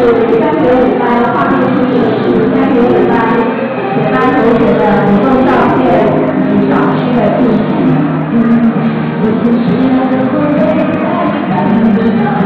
三学五班画面出席的是三学五班全班同学的活动照片及导师的祝福。